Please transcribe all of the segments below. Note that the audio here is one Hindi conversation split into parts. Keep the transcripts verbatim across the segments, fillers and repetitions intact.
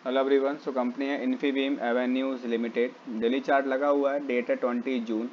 Hello everyone. सो कंपनी है Infibeam Avenues limited. Daily chart लगा हुआ है, डेट है ट्वेंटी जून।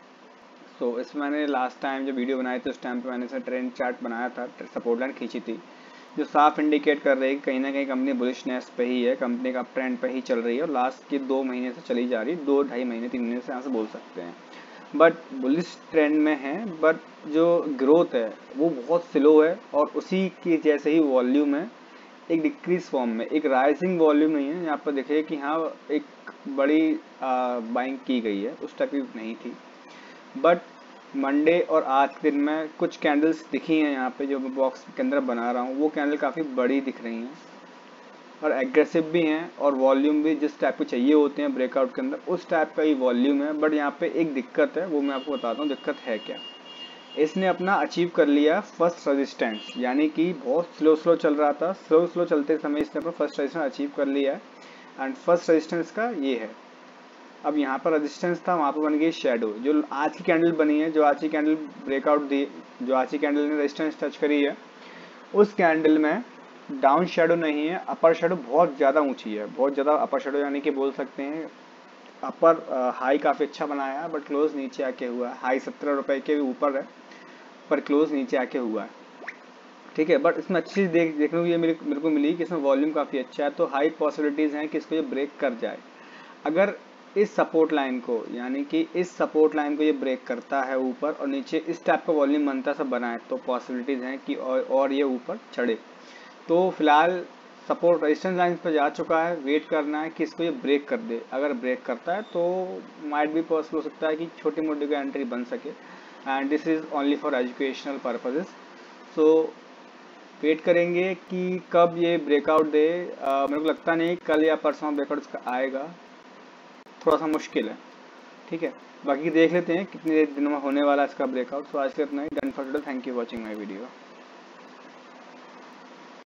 सो so, इसमें मैंने लास्ट टाइम जो वीडियो बनाई थी उस टाइम पे मैंने इसे ट्रेंड चार्ट बनाया था, सपोर्ट लाइन खींची थी, जो साफ इंडिकेट कर रही है कि कहीं ना कहीं कंपनी बुलिशनेस पे ही है, कंपनी का ट्रेंड पे ही चल रही है और लास्ट के दो महीने से चली जा रही है, दो ढाई महीने तीन महीने से यहाँ से बोल सकते हैं। बट बुलिश ट्रेंड में है, बट जो ग्रोथ है वो बहुत स्लो है और उसी की जैसे ही वॉल्यूम है, एक डिक्रीज फॉर्म में, एक राइजिंग वॉल्यूम नहीं है। यहाँ पर देखिए कि हाँ एक बड़ी बाइंग की गई है, उस टाइप की नहीं थी। बट मंडे और आज के दिन में कुछ कैंडल्स दिखी हैं यहाँ पे, जो मैं बॉक्स के अंदर बना रहा हूँ, वो कैंडल काफ़ी बड़ी दिख रही हैं और एग्रेसिव भी हैं और वॉल्यूम भी जिस टाइप के चाहिए होते हैं ब्रेकआउट के अंदर उस टाइप का ही वॉल्यूम है। बट यहाँ पे एक दिक्कत है, वो मैं आपको बताता हूँ दिक्कत है क्या। इसने अपना अचीव कर लिया फर्स्ट रेजिस्टेंस, यानी कि बहुत स्लो स्लो चल रहा था, स्लो स्लो चलते समय इसने अपना फर्स्ट रेजिस्टेंस अचीव कर लिया है एंड फर्स्ट रेजिस्टेंस का ये है। अब यहाँ पर रेजिस्टेंस था, वहाँ पर बन गई शेडो। जो आज की कैंडल बनी है, जो आज की कैंडल ब्रेकआउट दी, जो आज की कैंडल ने रेजिस्टेंस टच करी है, उस कैंडल में डाउन शेडो नहीं है, अपर शेडो बहुत ज़्यादा ऊंची है, बहुत ज़्यादा अपर शेडो, यानी कि बोल सकते हैं अपर हाई काफ़ी अच्छा बनाया है बट क्लोज नीचे आके हुआ है। हाई सत्रह रुपए के ऊपर है पर क्लोज नीचे आके हुआ है, ठीक है। बट इसमें अच्छी चीज़ देख देखने को ये मेरे मेरे को मिली कि इसमें वॉल्यूम काफ़ी अच्छा है, तो हाई पॉसिबिलिटीज़ हैं कि इसको ये ब्रेक कर जाए। अगर इस सपोर्ट लाइन को, यानी कि इस सपोर्ट लाइन को ये ब्रेक करता है ऊपर और नीचे इस टाइप का वॉल्यूम बनता सब बनाए, तो पॉसिबिलिटीज़ हैं कि और, और ये ऊपर चढ़े। तो फिलहाल सपोर्ट रेजिस्टेंस लाइन पर जा चुका है, वेट करना है कि इसको ये ब्रेक कर दे। अगर ब्रेक करता है तो माइट भी पॉसिबल हो सकता है कि छोटी मोटी का एंट्री बन सके and this is only for educational purposes. So wait करेंगे कि कब ये ब्रेकआउट दे। uh, मेरे को लगता नहीं कल या परसों ब्रेकआउट इसका आएगा, थोड़ा सा मुश्किल है, ठीक है। बाकी देख लेते हैं कितने दिनों में होने वाला है इसका ब्रेकआउट। सो आज के इतना ही, done for today, thank you watching my video.